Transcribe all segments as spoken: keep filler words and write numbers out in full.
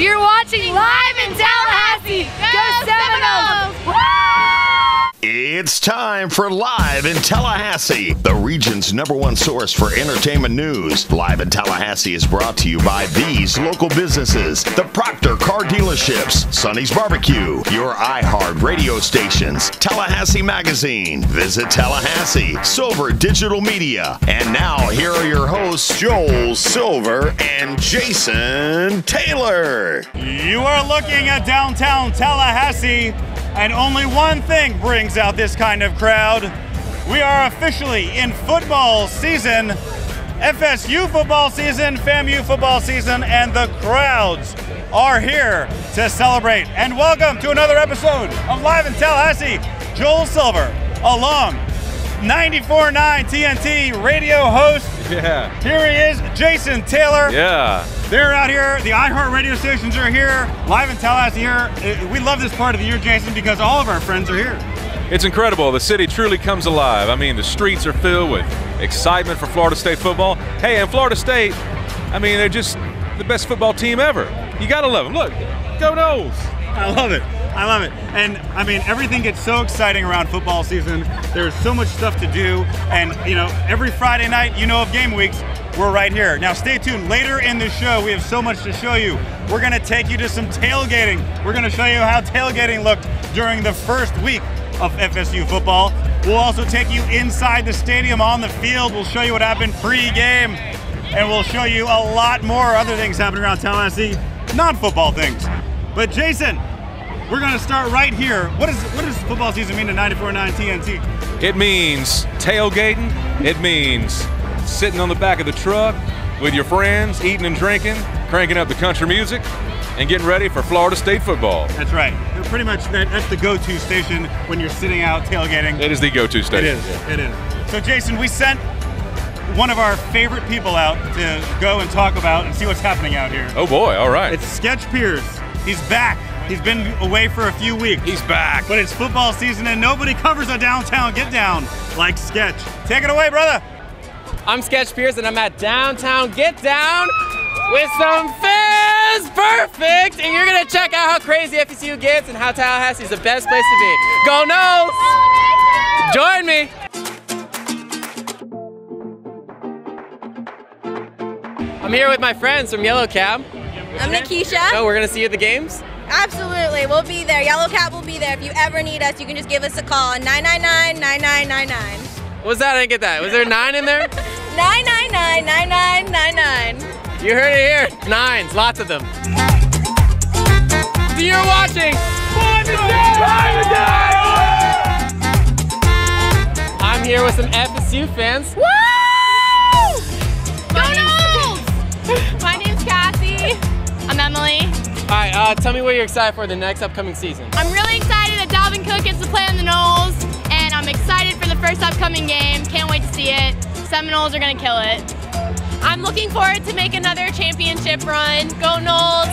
You're watching live in Tallahassee. Go Seminoles! Woo! It's time for Live in Tallahassee, the region's number one source for entertainment news. Live in Tallahassee is brought to you by these local businesses: the Proctor Car Dealerships, Sonny's Barbecue, your iHeart radio stations, Tallahassee Magazine, Visit Tallahassee, Silver Digital Media. And now, here are your hosts, Joel Silver and Jason Taylor. You are looking at downtown Tallahassee, and only one thing brings out this kind of crowd. We are officially in football season, F S U football season, FAMU football season, and the crowds are here to celebrate. And welcome to another episode of Live in Tallahassee. Joel Silver, along ninety-four point nine T N T radio host. Yeah. Here he is, Jason Taylor. Yeah. They're out here, the iHeart radio stations are here, Live in Tallahassee here. We love this part of the year, Jason, because all of our friends are here. It's incredible. The city truly comes alive. I mean, the streets are filled with excitement for Florida State football. Hey, and Florida State, I mean, they're just the best football team ever. You gotta love them. Look, go Noles. I love it. I love it. And I mean, everything gets so exciting around football season. There's so much stuff to do. And you know, every Friday night, you know of game weeks, we're right here. Now stay tuned. Later in the show, we have so much to show you. We're gonna take you to some tailgating. We're gonna show you how tailgating looked during the first week of F S U football. We'll also take you inside the stadium on the field. We'll show you what happened pre-game. And we'll show you a lot more other things happening around Tallahassee, non-football things. But Jason, we're gonna start right here. What, is, what does football season mean to ninety-four point nine T N T? It means tailgating. It means sitting on the back of the truck with your friends, eating and drinking, cranking up the country music, and getting ready for Florida State football. That's right. Pretty much that, that's the go-to station when you're sitting out tailgating. It is the go-to station. It is, it is. So Jason, we sent one of our favorite people out to go and talk about and see what's happening out here. Oh boy, all right. It's Sketch Pierce. He's back. He's been away for a few weeks. He's back. But it's football season and nobody covers a downtown get down like Sketch. Take it away, brother. I'm Sketch Pierce and I'm at Downtown Get Down with some fans. Perfect. And you're gonna check out how crazy F S U gets and how Tallahassee is the best place to be. Go Noles! Join me. I'm here with my friends from Yellow Cab. I'm Nikisha. Oh, we're gonna see you at the games? Absolutely, we'll be there. Yellow Cab will be there. If you ever need us, you can just give us a call on nine nine nine, nine nine nine nine. What was that? I didn't get that. Was there nine in there? nine nine nine, nine nine nine nine. You heard it here. Nines, lots of them. So you're watching Live in Tallahassee! I'm here with some F S U fans. Woo! Go Noles! My name's Cassie. I'm Emily. All right, uh, tell me what you're excited for the next upcoming season. I'm really excited that Dalvin Cook gets to play on the Noles, and I'm excited for the first upcoming game. Can't wait to see it. Seminoles are gonna kill it. I'm looking forward to make another championship run. Go Noles!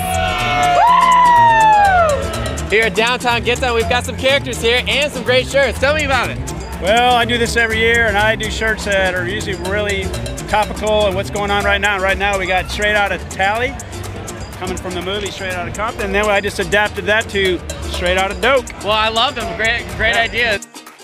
Woo! Here at Downtown Get Down, we've got some characters here and some great shirts. Tell me about it. Well, I do this every year, and I do shirts that are usually really topical of what's going on right now. Right now, we got Straight Outta Tally, coming from the movie Straight Outta Compton, and then I just adapted that to Straight Outta Doke. Well, I love them. Great, great Yeah. ideas.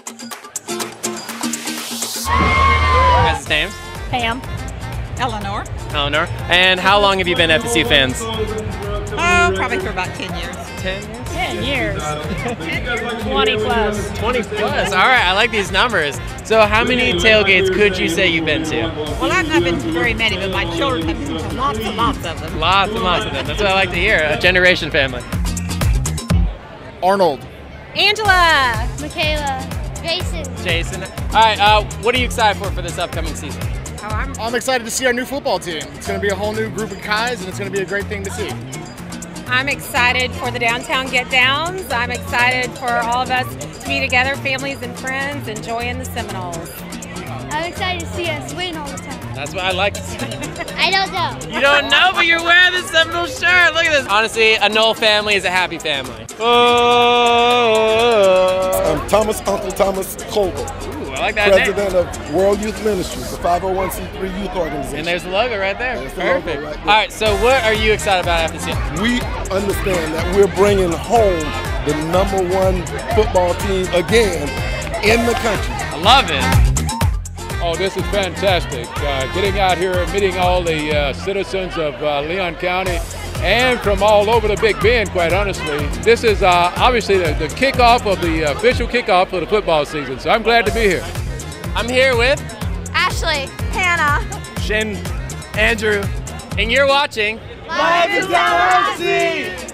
What's his name? Pam. Eleanor. Eleanor. And how long have you been F S U fans? Oh, probably for about ten years. Ten years? ten years. twenty plus. twenty plus. All right, I like these numbers. So how many tailgates could you say you've been to? Well, I've not been to very many, but my children have been to lots and lots of them. Lots and lots of them. That's what I like to hear. A generation family. Arnold. Angela. Michaela. Jason. Jason. All right, uh, what are you excited for for this upcoming season? Oh, I'm, I'm excited to see our new football team. It's going to be a whole new group of guys, and it's going to be a great thing to see. I'm excited for the Downtown Get Downs. I'm excited for all of us to be together, families and friends, enjoying the Seminoles. I'm excited to see us win all the time. That's what I like to see. I don't know. You don't know, but you're wearing the Seminole shirt. Look at this. Honestly, a Knoll family is a happy family. Oh. I'm Thomas, Uncle Thomas Colbert. Ooh, I like that President name. of World Youth Ministries, a five oh one c three youth organization. And there's the logo right there. There's the Perfect. logo right there. All right, so what are you excited about after this game? We understand that we're bringing home the number one football team again in the country. I love it. Oh, this is fantastic. Uh, getting out here, meeting all the uh, citizens of uh, Leon County and from all over the Big Bend, quite honestly. This is uh, obviously the, the kickoff of the official kickoff of the football season, so I'm glad to be here. I'm here with Ashley, Hannah, Shin, Andrew, and you're watching Live in Tallahassee.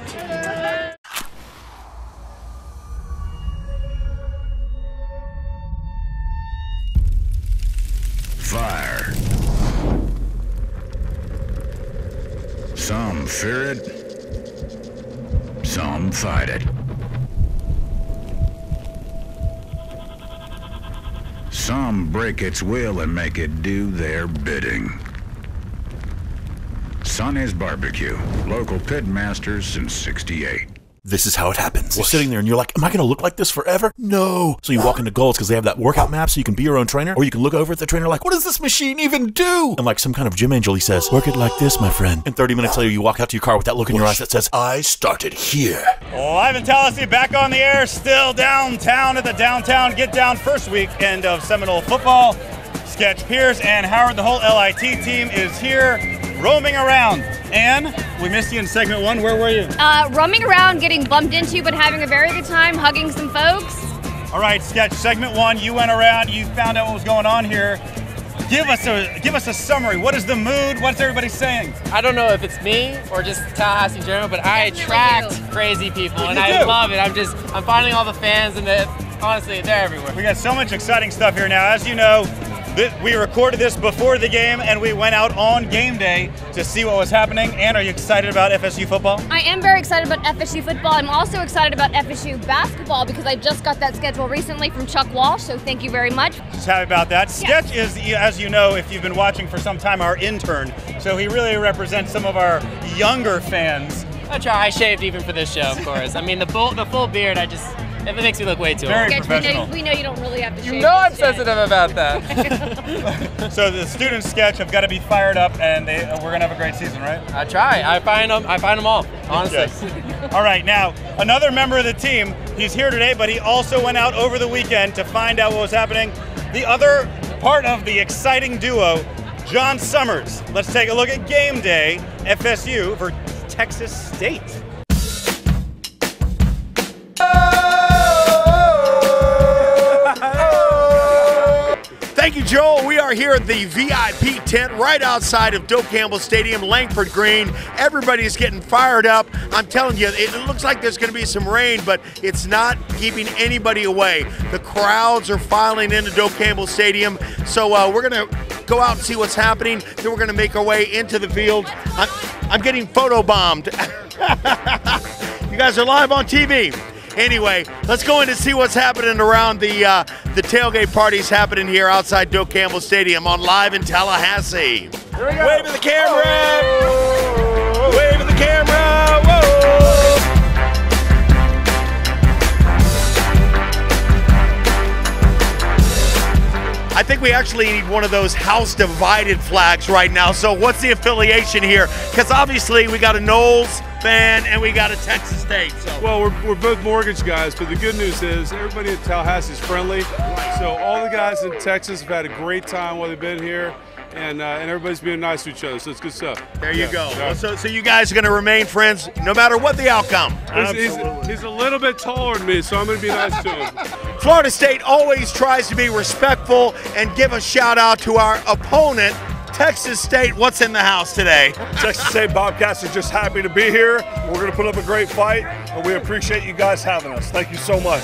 Fire. Some fear it, some fight it. Some break its will and make it do their bidding. Sonny's Barbecue, local pit masters since sixty-eight. This is how it happens. You're sitting there and you're like, am I going to look like this forever? No. So you walk into Gold's because they have that workout map so you can be your own trainer. Or you can look over at the trainer like, what does this machine even do? And like some kind of gym angel, he says, work it like this, my friend. And thirty minutes later, you walk out to your car with that look in your eyes that says, I started here. Live in Tallahassee, back on the air, still downtown at the Downtown Get Down first weekend of Seminole football. Sketch Pierce and Howard, the whole L I T team is here, roaming around. Ann, we missed you in segment one. Where were you? Uh, roaming around, getting bumped into, but having a very good time, hugging some folks. All right, Sketch, segment one, you went around, you found out what was going on here. Give us a give us a summary. What is the mood? What's everybody saying? I don't know if it's me or just Tallahassee in general, but I attract you. crazy people, and You I do. love it. I'm just, I'm finding all the fans, and the, honestly, they're everywhere. We got so much exciting stuff here now. As you know, th we recorded this before the game, and we went out on game day to see what was happening. Ann, are you excited about F S U football? I am very excited about F S U football. I'm also excited about F S U basketball because I just got that schedule recently from Chuck Walsh, so thank you very much. Just happy about that. Sketch is, as you know, if you've been watching for some time, our intern. So he really represents some of our younger fans. I try. I shaved even for this show, of course. I mean, the full, the full beard, I just, it makes me look way too Very old. Sketch, we know, we know you don't really have to shave. You know I'm this day. sensitive about that. So the student Sketch have got to be fired up, and they, uh, we're gonna have a great season, right? I try. I find them. I find them all. Honestly. Yes. All right, now another member of the team. He's here today, but he also went out over the weekend to find out what was happening. The other part of the exciting duo, John Summers. Let's take a look at game day, F S U for Texas State. Thank you, Joel. We are here at the V I P tent right outside of Doak Campbell Stadium, Langford Green. Everybody's getting fired up. I'm telling you, it looks like there's going to be some rain, but it's not keeping anybody away. The crowds are filing into Doak Campbell Stadium. So uh, we're going to go out and see what's happening. Then we're going to make our way into the field. I'm, I'm getting photobombed. You guys are live on T V. Anyway, let's go in and see what's happening around the uh, the tailgate parties happening here outside Doak Campbell Stadium on Live in Tallahassee. Wave at the camera! Whoa. Wave at the camera! Whoa! I think we actually need one of those house divided flags right now. So what's the affiliation here? Because obviously we got a Knowles fan and we got a Texas State. So. Well, we're, we're both mortgage guys, but the good news is everybody in Tallahassee is friendly. So all the guys in Texas have had a great time while they've been here. And, uh, and everybody's being nice to each other, so it's good stuff. There you yeah, go. Yeah. So, so you guys are going to remain friends no matter what the outcome. He's, he's, he's a little bit taller than me, so I'm going to be nice to him. Florida State always tries to be respectful and give a shout out to our opponent, Texas State. What's in the house today? Texas State Bobcats are just happy to be here. We're going to put up a great fight, and we appreciate you guys having us. Thank you so much.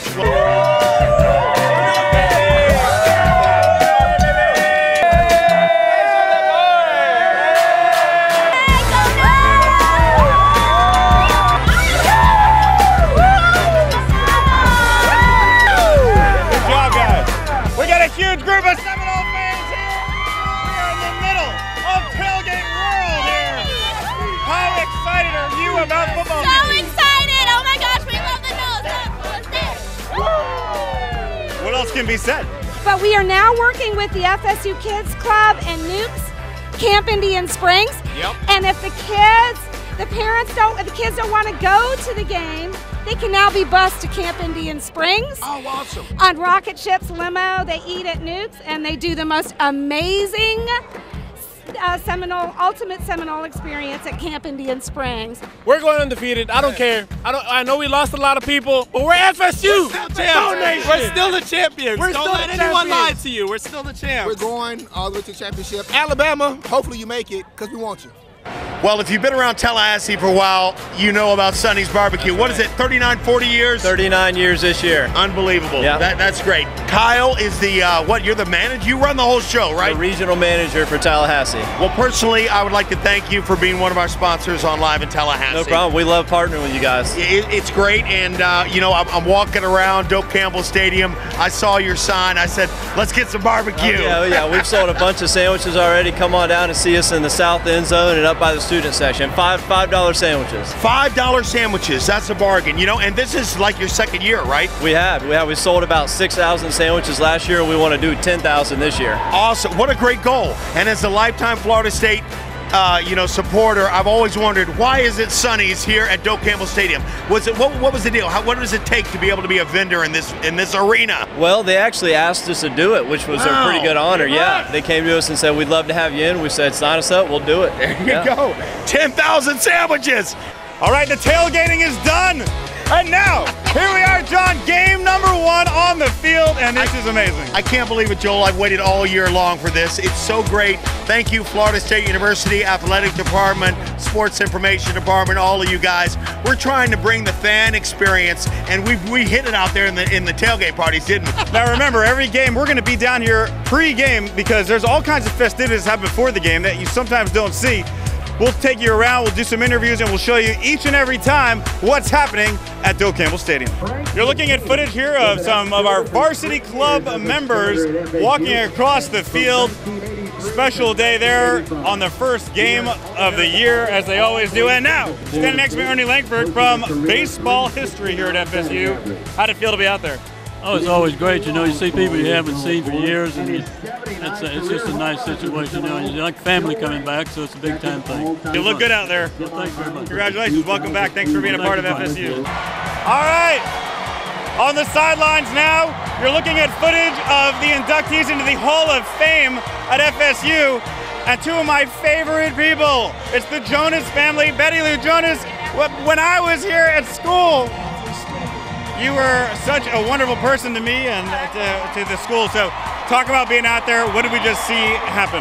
Huge group of Seminole fans here. We are in the middle of tailgate world here. How excited are you about football? So excited! Oh my gosh, we love the Knowles. What else can be said? but we are now working with the F S U Kids Club and Nukes Camp Indian Springs. Yep. And if the kids, the parents don't, if the kids don't want to go to the game, they can now be bused to Camp Indian Springs. Oh, awesome. On rocket ships, limo, they eat at Nukes, and they do the most amazing uh, Seminole, ultimate Seminole experience at Camp Indian Springs. We're going undefeated. I don't care. I don't. I know we lost a lot of people, but we're F S U. We're still the champions. We're still the champions. We're don't still let the anyone lie champions. to you. We're still the champs. We're going all the way to the championship. Alabama, hopefully you make it because we want you. Well, if you've been around Tallahassee for a while, you know about Sonny's Barbecue. What is it, thirty-nine, forty years? thirty-nine years this year. Unbelievable. Yeah. That, that's great. Kyle is the, uh, what, you're the manager? You run the whole show, right? The regional manager for Tallahassee. Well, personally, I would like to thank you for being one of our sponsors on Live in Tallahassee. No problem. We love partnering with you guys. It, it's great, and, uh, you know, I'm, I'm walking around Doak Campbell Stadium. I saw your sign. I said, let's get some barbecue. Oh, yeah, yeah. We've sold a bunch of sandwiches already. Come on down and see us in the south end zone and up by the student section. Five five dollar sandwiches. Five dollar sandwiches. That's a bargain, you know. And this is like your second year, right? We have. We have. We sold about six thousand sandwiches last year, and we want to do ten thousand this year. Awesome. What a great goal. And as a lifetime Florida State, uh, you know, supporter, I've always wondered, why is it Sonny's here at Doak Campbell Stadium? Was it what? What was the deal? How, what does it take to be able to be a vendor in this in this arena? Well, they actually asked us to do it, which was Wow. a pretty good honor. Yeah, they came to us and said, "We'd love to have you in." We said, "Sign us up. We'll do it." There you Yeah. go. ten thousand sandwiches. All right, the tailgating is done. And now, here we are, John, game number one on the field, and this is amazing. I can't believe it, Joel. I've waited all year long for this. It's so great. Thank you, Florida State University Athletic Department, Sports Information Department, all of you guys. We're trying to bring the fan experience, and we we hit it out there in the in the tailgate parties, didn't we? Now remember, every game, we're going to be down here pre-game because there's all kinds of festivities that happen before the game that you sometimes don't see. We'll take you around, we'll do some interviews, and we'll show you each and every time what's happening at Doak Campbell Stadium. You're looking at footage here of some of our varsity club members walking across the field. Special day there on the first game of the year, as they always do. And now, standing next to me, Ernie Langford from Baseball History here at F S U. How'd it feel to be out there? Oh, it's always great. You know, you see people you haven't seen for years, and you, it's, a, it's just a nice situation. You know, it's like family coming back, so it's a big time thing. You look good out there. Yeah, thanks very much. Congratulations. Welcome back. Thanks for being a Thank part of you, F S U. Brian. All right. On the sidelines now, you're looking at footage of the inductees into the Hall of Fame at F S U. And two of my favorite people. It's the Jonas family. Betty Lou Jonas, when I was here at school, you were such a wonderful person to me and to, to the school. So talk about being out there. What did we just see happen?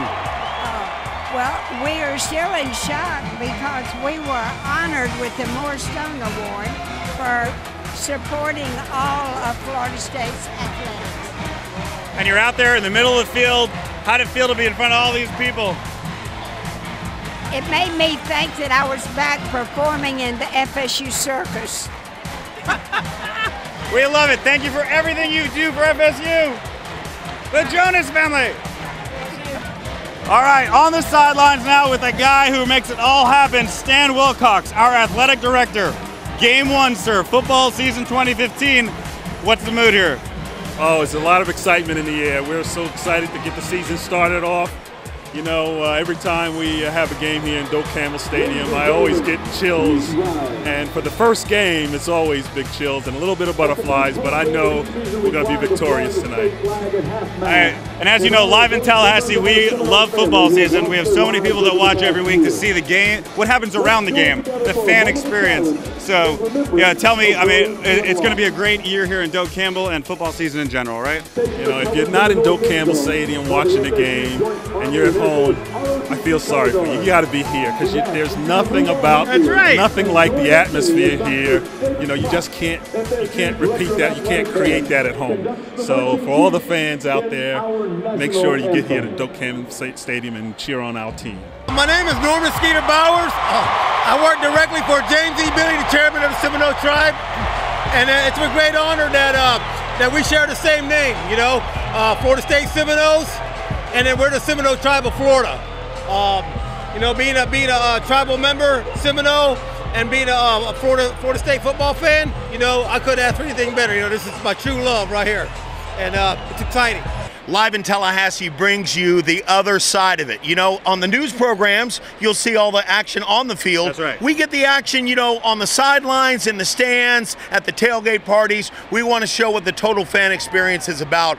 Well, we are still in shock because we were honored with the Moore Stone Award for supporting all of Florida State's athletics. And you're out there in the middle of the field. How'd it feel to be in front of all these people? It made me think that I was back performing in the F S U circus. We love it. Thank you for everything you do for F S U. The Jonas family. All right, on the sidelines now with a guy who makes it all happen, Stan Wilcox, our athletic director. Game one, sir, football season twenty fifteen. What's the mood here? Oh, it's a lot of excitement in the air. We're so excited to get the season started off. You know, uh, every time we have a game here in Doak Campbell Stadium, I always get chills. And for the first game, it's always big chills and a little bit of butterflies, but I know we're going to be victorious tonight. All right. And as you know, live in Tallahassee, we love football season. We have so many people that watch every week to see the game, what happens around the game, the fan experience. So, yeah, tell me, I mean, it's going to be a great year here in Doak Campbell and football season in general, right? You know, if you're not in Doak Campbell Stadium watching the game and you're at home, I feel sorry for you. You got to be here because there's nothing about, That's right. nothing like the atmosphere here. You know, you just can't, you can't repeat that. You can't create that at home. So for all the fans out there, make sure you get here to Doak Campbell Stadium and cheer on our team. My name is Norman Skeeter Bowers. Uh, I work directly for James E. Billy, the chairman of the Seminole Tribe, and uh, it's a great honor that uh, that we share the same name. You know, uh, Florida State Seminoles, and then we're the Seminole Tribe of Florida. Um, you know, being a being a uh, tribal member, Seminole, and being a, uh, a Florida Florida State football fan, you know, I couldn't ask for anything better. You know, this is my true love right here, and uh, it's exciting. Live in Tallahassee brings you the other side of it. You know, on the news programs, you'll see all the action on the field. That's right. We get the action, you know, on the sidelines, in the stands, at the tailgate parties. We want to show what the total fan experience is about.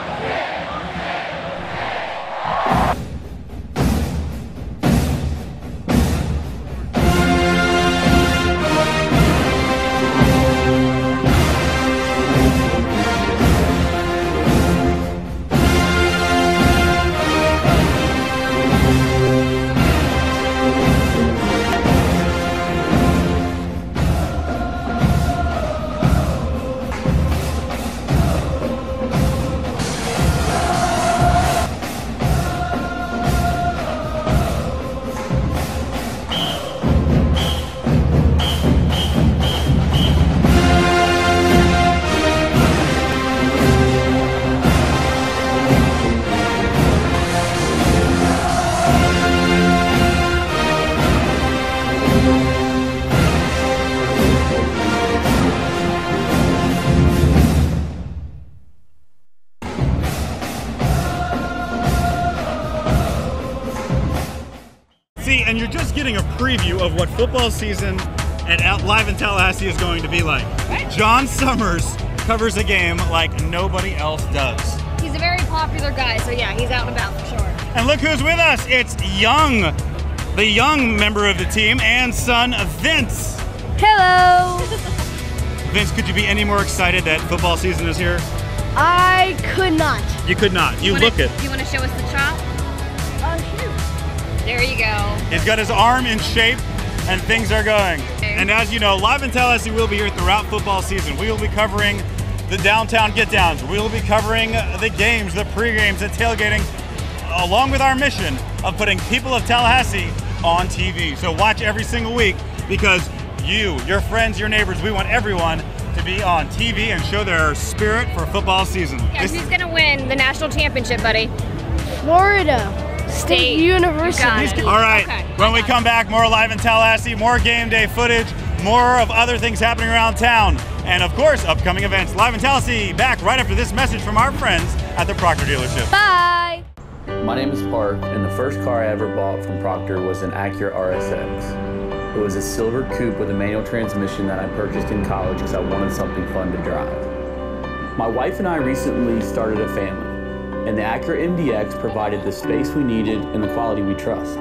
See, and you're just getting a preview of what football season at Live in Tallahassee is going to be like. Right. John Summers covers a game like nobody else does. He's a very popular guy, so yeah, he's out and about for sure. And look who's with us. It's Young, the young member of the team, and son Vince. Hello. Vince, could you be any more excited that football season is here? I could not. You could not. You, you wanna, look it. Do you want to show us the chop? Oh, shoot. There you go. He's got his arm in shape, and things are going. Okay. And as you know, Live in Tallahassee will be here throughout football season. We will be covering the downtown get-downs. We will be covering the games, the pre-games, the tailgating, along with our mission of putting people of Tallahassee on T V. So watch every single week, because you, your friends, your neighbors, we want everyone to be on T V and show their spirit for football season. Yeah, who's going to win the national championship, buddy? Florida State University. All right, Okay. when we come back, more Live in Tallahassee, more game day footage, more of other things happening around town, and of course, upcoming events. Live in Tallahassee, back right after this message from our friends at the Proctor dealership. Bye. My name is Park, and the first car I ever bought from Proctor was an Acura R S X. It was a silver coupe with a manual transmission that I purchased in college because I wanted something fun to drive. My wife and I recently started a family, and the Acura M D X provided the space we needed and the quality we trust.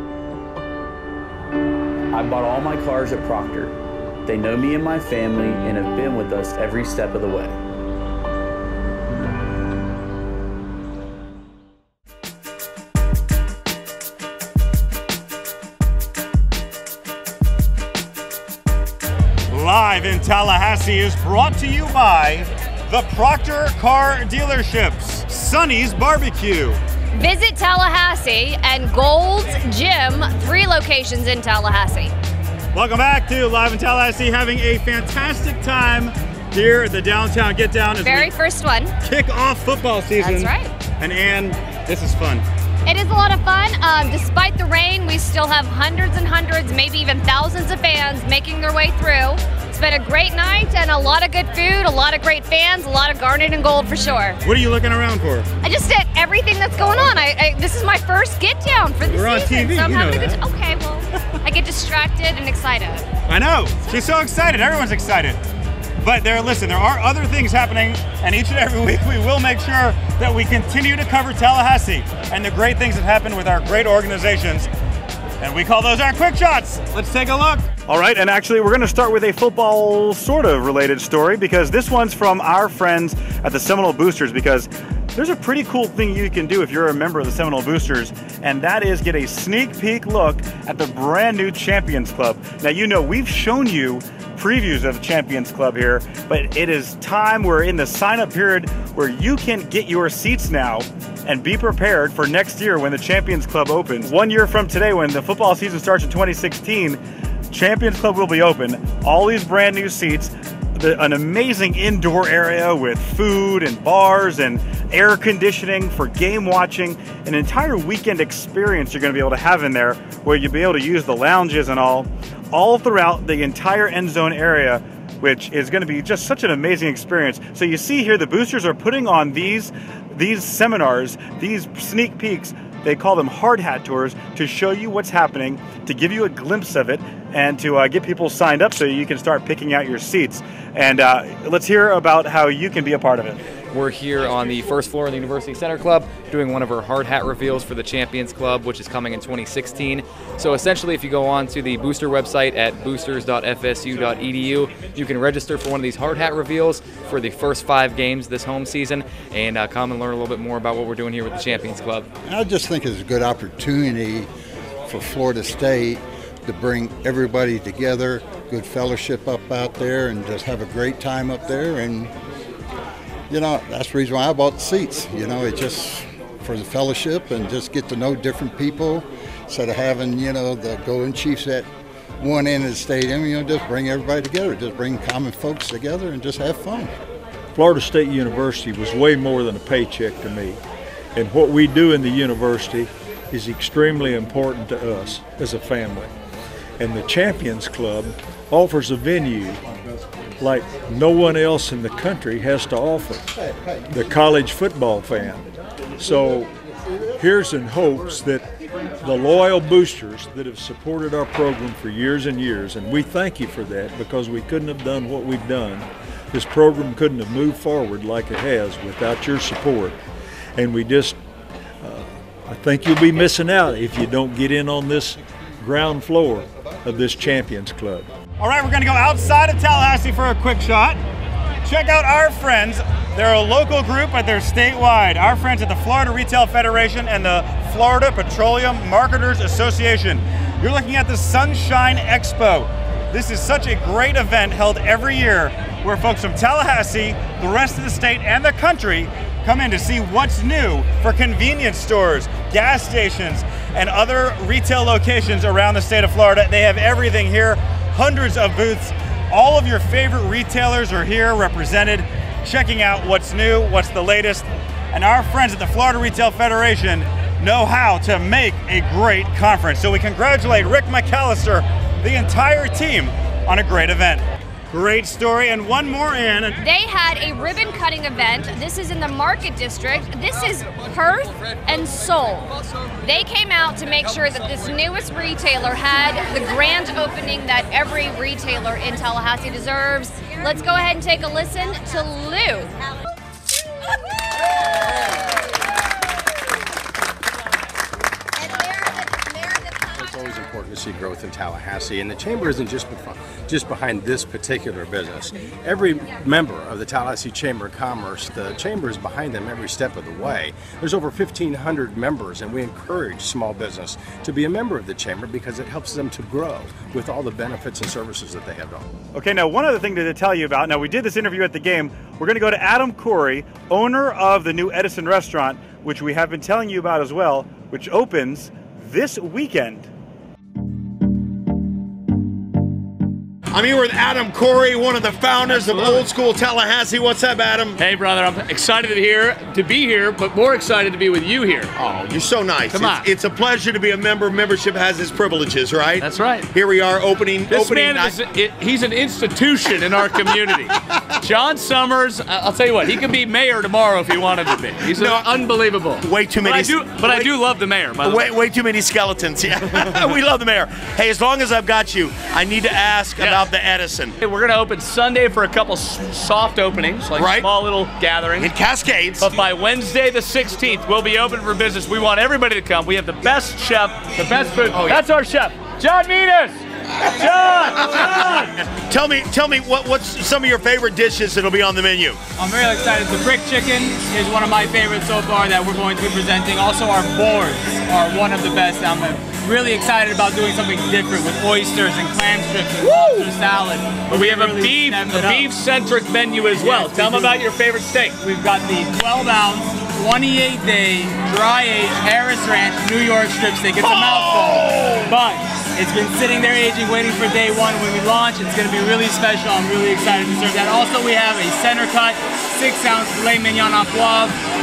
I bought all my cars at Proctor. They know me and my family and have been with us every step of the way. Live in Tallahassee is brought to you by the Proctor Car Dealerships, Sonny's Barbecue. Visit Tallahassee and Gold's Gym, three locations in Tallahassee. Welcome back to Live in Tallahassee, having a fantastic time here at the Downtown Get Down. As Very we first one. Kick off football season. That's right. And Ann, this is fun. It is a lot of fun. Um, despite the rain, we still have hundreds and hundreds, maybe even thousands of fans making their way through. It's been a great night and a lot of good food, a lot of great fans, a lot of garnet and gold for sure. What are you looking around for? I just did everything that's going on. I, I this is my first get down for the We're season. on T V, so I'm you having know a good that. t- Okay, well, I get distracted and excited. I know. She's so excited. Everyone's excited. But there, listen, there are other things happening, and each and every week we will make sure that we continue to cover Tallahassee and the great things that happen with our great organizations. And we call those our quick shots. Let's take a look. All right, and actually we're going to start with a football sort of related story, because this one's from our friends at the Seminole Boosters, because there's a pretty cool thing you can do if you're a member of the Seminole Boosters, and that is get a sneak peek look at the brand new Champions Club. Now, you know, we've shown you previews of the Champions Club here, but it is time. We're in the sign-up period where you can get your seats now and be prepared for next year when the Champions Club opens. One year from today, when the football season starts in twenty sixteen, Champions Club will be open. All these brand new seats, the, an amazing indoor area with food and bars and air conditioning for game watching, an entire weekend experience you're going to be able to have in there, where you'll be able to use the lounges and all, all throughout the entire end zone area, which is going to be just such an amazing experience. So you see here, the Boosters are putting on these these seminars, these sneak peeks, they call them hard hat tours, to show you what's happening, to give you a glimpse of it, and to uh, get people signed up so you can start picking out your seats. And uh, let's hear about how you can be a part of it. We're here on the first floor of the University Center Club doing one of our hard hat reveals for the Champions Club, which is coming in twenty sixteen. So essentially, if you go on to the Booster website at boosters dot F S U dot E D U, you can register for one of these hard hat reveals for the first five games this home season and uh, come and learn a little bit more about what we're doing here with the Champions Club. I just think it's a good opportunity for Florida State to bring everybody together, good fellowship up out there, and just have a great time up there. And you know, that's the reason why I bought the seats. You know, it just for the fellowship and just get to know different people instead of having, you know, the Golden Chiefs at one end of the stadium. You know, just bring everybody together, just bring common folks together and just have fun. Florida State University was way more than a paycheck to me. And what we do in the university is extremely important to us as a family. And the Champions Club offers a venue like no one else in the country has to offer the college football fan. So here's in hopes that the loyal boosters that have supported our program for years and years, and we thank you for that, because we couldn't have done what we've done. This program couldn't have moved forward like it has without your support. And we just, uh, I think you'll be missing out if you don't get in on this ground floor of this Champions Club. All right, we're gonna go outside of Tallahassee for a quick shot. Check out our friends. They're a local group, but they're statewide. Our friends at the Florida Retail Federation and the Florida Petroleum Marketers Association. You're looking at the Sunshine Expo. This is such a great event held every year where folks from Tallahassee, the rest of the state, and the country come in to see what's new for convenience stores, gas stations, and other retail locations around the state of Florida. They have everything here, hundreds of booths. All of your favorite retailers are here represented, checking out what's new, what's the latest. And our friends at the Florida Retail Federation know how to make a great conference. So we congratulate Rick McAllister, the entire team, on a great event. Great story, and one more in. They had a ribbon cutting event. This is in the Market District. This is Perth and Seoul. They came out to make sure that this newest retailer had the grand opening that every retailer in Tallahassee deserves. Let's go ahead and take a listen to Lou. It's always important to see growth in Tallahassee, and the Chamber isn't just just behind this particular business. Every member of the Tallahassee Chamber of Commerce, the Chamber is behind them every step of the way. There's over fifteen hundred members, and we encourage small business to be a member of the Chamber because it helps them to grow with all the benefits and services that they have on. Okay, now one other thing to tell you about. Now, we did this interview at the game. We're going to go to Adam Corey, owner of the new Edison restaurant, which we have been telling you about as well, which opens this weekend. I'm here with Adam Corey, one of the founders Absolutely. of Old School Tallahassee. What's up, Adam? Hey, brother. I'm excited to be here, to be here, but more excited to be with you here. Oh, you're so nice. Come it's, on. It's a pleasure to be a member. Membership has its privileges, right? That's right. Here we are opening. This opening man is, it, he's an institution in our community. John Summers, I'll tell you what, he could be mayor tomorrow if he wanted to be. He's no, unbelievable. Way too many. But I do, but way, I do love the mayor, by the way. way. Way too many skeletons. Yeah, we love the mayor. Hey, as long as I've got you, I need to ask yeah. about the Edison. We're going to open Sunday for a couple soft openings, like right. small little gatherings. In Cascades. But by Wednesday the sixteenth, we'll be open for business. We want everybody to come. We have the best chef, the best food. Oh, yeah. That's our chef, John Venus. John, John. Tell me, tell me what, what's some of your favorite dishes that'll be on the menu? I'm really excited. The brick chicken is one of my favorites so far that we're going to be presenting. Also, our boards are one of the best. I'm really excited about doing something different with oysters and clam strips and lobster salad. But we have a beef, a beef-centric menu as well. Yes, Tell them about your favorite steak. We've got the twelve ounce, twenty-eight day, dry-aged Harris Ranch New York strip steak. It's a mouthful, but it's been sitting there aging, waiting for day one. When we launch, it's going to be really special. I'm really excited to serve that. Also, we have a center cut, six ounce filet mignon en poivre,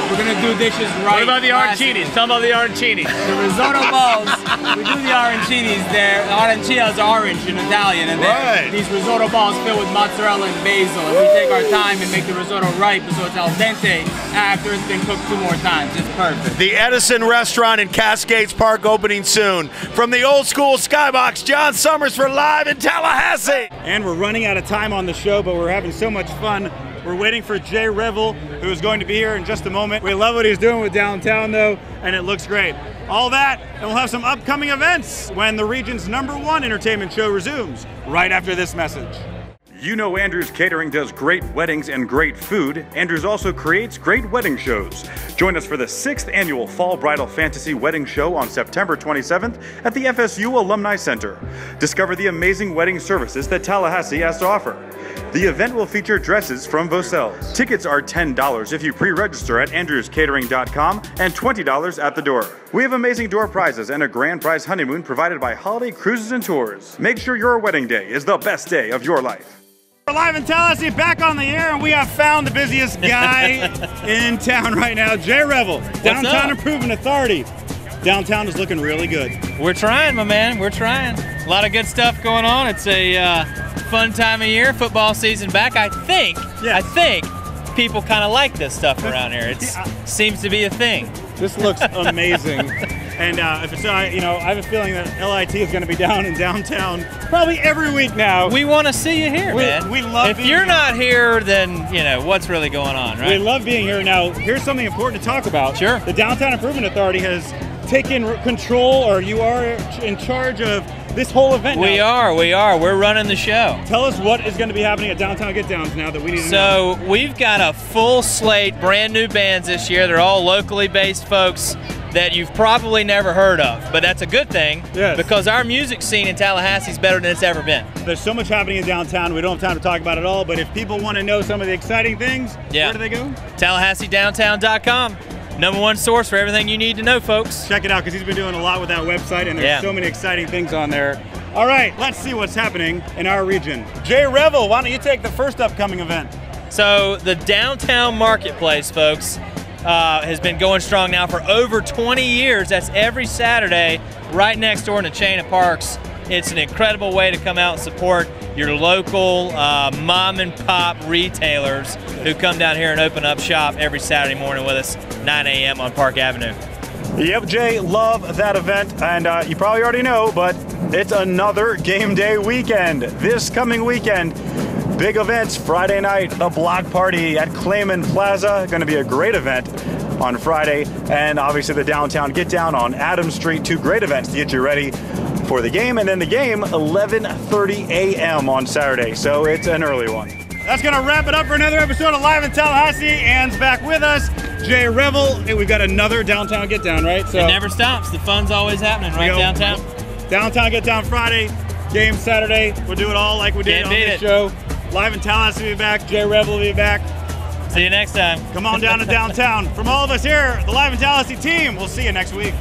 We're gonna do dishes right. What about the arancinis? Tell them about the arancinis. The risotto balls. We do the arancinis there. Arancina is orange in Italian, and Right. these risotto balls filled with mozzarella and basil. And we take our time and make the risotto ripe so it's al dente after it's been cooked two more times. It's perfect. The Edison Restaurant in Cascades Park opening soon. From the old school Skybox, John Summers for Live in Tallahassee. And we're running out of time on the show, but we're having so much fun. We're waiting for Jay Revel, who is going to be here in just a moment. We love what he's doing with downtown, though, and it looks great. All that, and we'll have some upcoming events when the region's number one entertainment show resumes, right after this message. You know Andrews Catering does great weddings and great food. Andrews also creates great wedding shows. Join us for the sixth annual Fall Bridal Fantasy Wedding Show on September twenty-seventh at the F S U Alumni Center. Discover the amazing wedding services that Tallahassee has to offer. The event will feature dresses from Vaucel's. Tickets are ten dollars if you pre-register at andrews catering dot com and twenty dollars at the door. We have amazing door prizes and a grand prize honeymoon provided by Holiday Cruises and Tours. Make sure your wedding day is the best day of your life. We're live in Tallahassee, back on the air, and we have found the busiest guy in town right now, Jay Revel, Downtown Improvement Authority. Downtown is looking really good. We're trying, my man. We're trying. A lot of good stuff going on. It's a uh, fun time of year. Football season back. I think. I think people kind of like this stuff around here. It seems to be a thing. This looks amazing. And uh, if it's, uh, you know, I have a feeling that L I T is going to be down in downtown probably every week now. We want to see you here, we, man. We love. If you're here. not here, then you know what's really going on, right? We love being here. Now, here's something important to talk about. Sure. The Downtown Improvement Authority has taken control, or you are in charge of this whole event. We now. are. We are. We're running the show. Tell us what is going to be happening at Downtown Get Downs now that we need to know. So we've got a full slate, brand new bands this year. They're all locally based folks that you've probably never heard of, but that's a good thing yes. because our music scene in Tallahassee is better than it's ever been. There's so much happening in downtown, we don't have time to talk about it all, but if people want to know some of the exciting things, yeah. where do they go? Tallahassee downtown dot com. Number one source for everything you need to know, folks. Check it out, because he's been doing a lot with that website, and there's yeah. so many exciting things on there. All right, let's see what's happening in our region. Jay Revel, why don't you take the first upcoming event? So the Downtown Marketplace, folks, Uh, has been going strong now for over twenty years. That's every Saturday right next door in the chain of parks. It's an incredible way to come out and support your local uh, mom and pop retailers who come down here and open up shop every Saturday morning with us, nine A M on Park Avenue. Yep, Jay, love that event, and uh, you probably already know, but it's another game day weekend. This coming weekend, big events. Friday night, a block party at Clayman Plaza. Going to be a great event on Friday. And obviously the Downtown Get Down on Adams Street. Two great events to get you ready for the game. And then the game, eleven thirty A M on Saturday. So it's an early one. That's going to wrap it up for another episode of Live in Tallahassee. Ann's back with us. Jay Revel. And we've got another Downtown Get Down, right? So it never stops. The fun's always happening right go, downtown. Downtown Get Down Friday. Game Saturday. We'll do it all like we did Can't on beat this it. show. Live in Tallahassee will be back. Jay Revel will be back. See you next time. Come on down to downtown. From all of us here, the Live in Tallahassee team, we'll see you next week.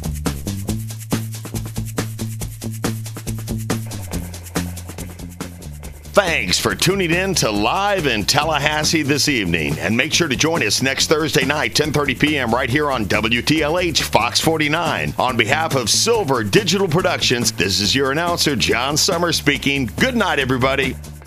Thanks for tuning in to Live in Tallahassee this evening. And make sure to join us next Thursday night, ten thirty P M right here on W T L H Fox forty-nine. On behalf of Silver Digital Productions, this is your announcer, John Summers speaking. Good night, everybody.